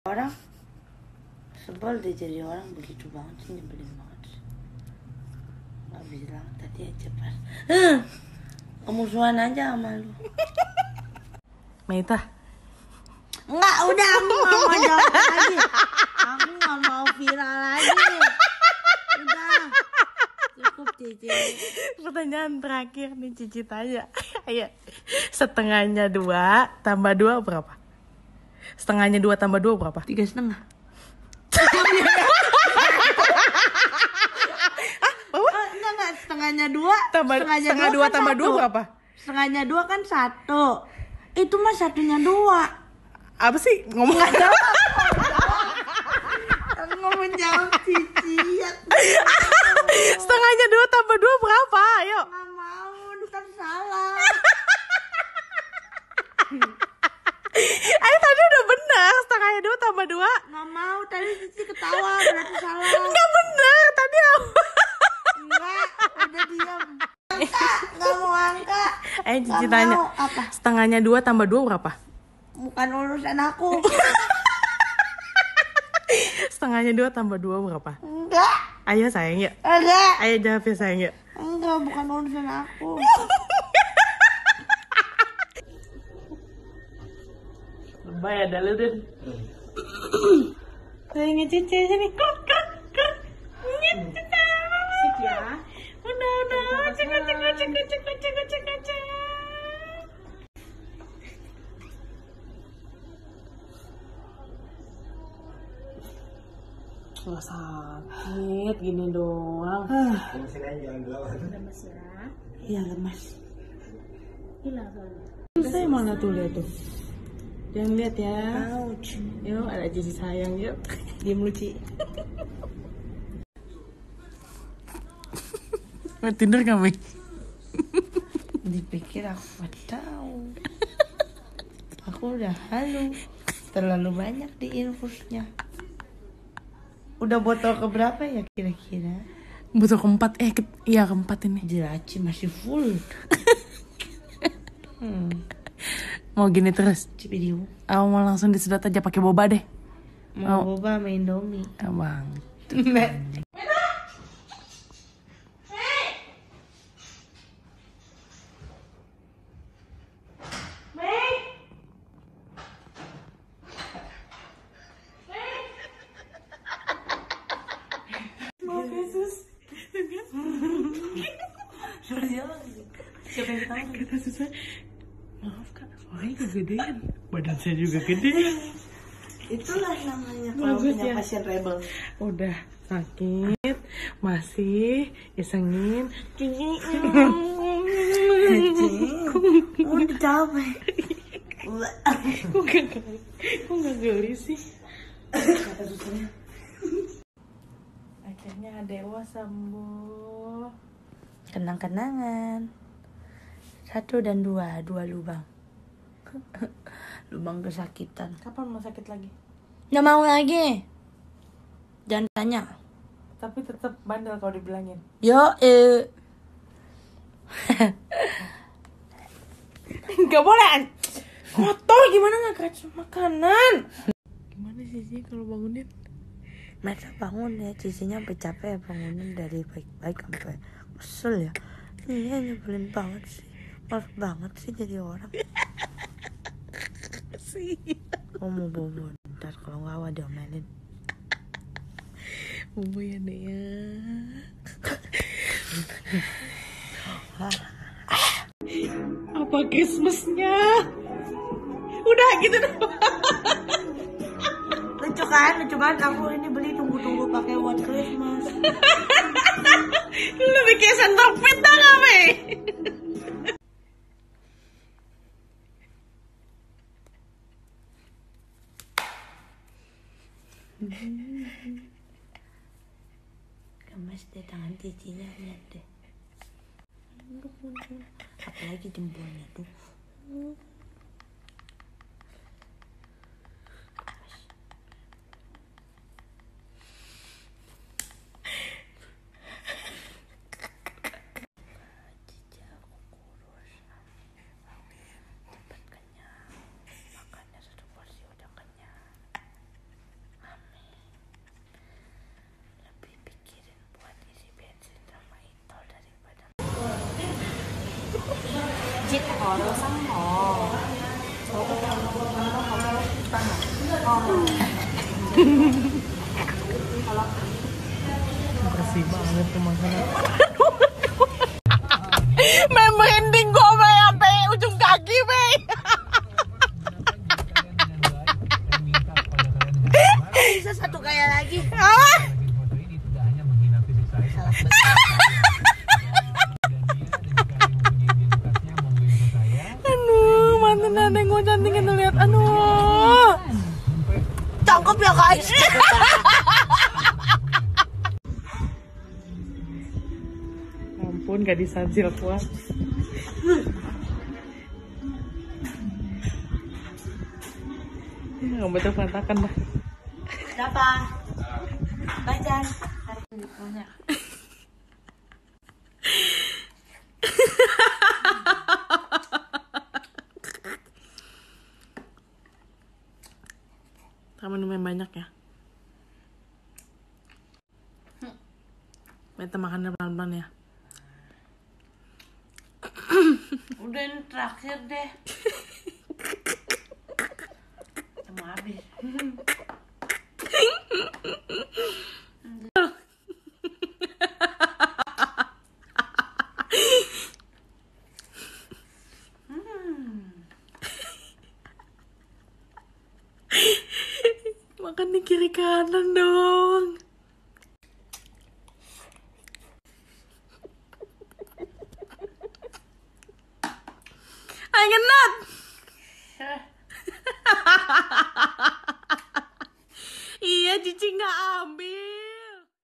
Orang sebel deh, jadi orang begitu banget sih, nyebelin banget sih. Gak bilang tadi aja pas kemusuhan aja sama lu. Meita, Enggak, udah aku gak mau jawab lagi. Aku gak mau viral lagi. Udah, cukup Cici. pertanyaan terakhir nih Cici tanya. Ayo, setengahnya 2 tambah 2 berapa? Setengahnya 2 tambah 2 berapa? 3,5. Enggak, setengahnya 2 Setengah 2 kan tambah 1. 2 berapa? Setengahnya 2 kan 1. Itu mah satunya 2. Apa sih? Ngomong Aku mau menjawab Cici ya. setengahnya 2 tambah 2 berapa? Ayo. Gak mau, ntar salah. Ayo tadi udah benar. Setengahnya 2 tambah 2. Gak mau, tadi Cici ketawa, berarti salah. Enggak benar. Tadi apa? Enggak, udah diam. Gak mau angka. Ayo Cici Gak tanya. mau. Apa? Setengahnya 2 tambah 2 berapa? Bukan urusan aku. Setengahnya 2 tambah 2 berapa? Enggak. Ayo sayang yuk. Enggak. Ayo jawab ya sayang yuk. Enggak, bukan urusan aku. Lebay ada lu deh. Sayangnya Cici sini. Sip ya. Udah. Cek. Nggak sakit gini doang. Iya, lemas. Saya mana tuh lihat tuh. Jangan lihat ya. Ouch. Yuk ada Cici sayang yuk. Diem lucu. Mau tidur kami? Dipikir aku gak tahu. Aku udah halu. Terlalu banyak di infusnya. Udah botol keberapa ya kira-kira? Butuh keempat. Iya keempat ini. Jelaci masih full. Mau gini terus? Cipidiu. Aku mau langsung disedot aja pakai boba deh. Mau boba sama Indomie. Abang. Maaf Yesus. Siapa yang tahu? Kata susah. Maaf kak, suaranya kegedean. Badan saya juga gede. Itulah namanya kalau Bagus punya ya. pasien rebel. Udah sakit, masih isengin. Udah capek. Kok gak geli sih? Kata susunya. Akhirnya Dewa sembuh. Kenang-kenangan. 1 dan 2 lubang. Lubang kesakitan. Kapan mau sakit lagi? Nggak mau lagi. Jangan tanya. Tapi tetap bandel kalau dibilangin. Yo, Gak boleh. Kotor gimana nggak kasih makanan? Gimana sih kalau bangunin? Mereka bangun ya, Cicinya sampai capek ya bangunin dari baik-baik sampai kesel ya. Iya, nyebelin banget sih. Males banget sih jadi orang. Sih. Mau bobo ntar kalau nggak awal diomelin. Bobo ya deh ya. Apa Christmasnya? Udah gitu doang. Lucu kan aku ini beli tunggu pakai buat Christmas. Lu bikin centerpit dah gak, Mei? Gemes deh tangan Cicinya, lihat deh. Apalagi jempolnya tuh. Cici aku kurus. Cepet kenyang. Makannya 1 porsi udah kenyang. Bersih banget tuh makanan. Merinding gue sampai ujung kaki, Bay. Bisa satu kayak lagi. Aduh, mantan adek gue cantik itu lihat. Aduh, Cakep ya guys. ampun, gak disanjil kuat. Nggak betul berantakan dah. Siapa? Bacan. Punya. Kamu minum yang banyak ya. Beta makan pelan-pelan ya. Udah ini terakhir deh. Mau habis. Makan di kiri kanan dong. Ayo genat. Iya, Cici nggak ambil.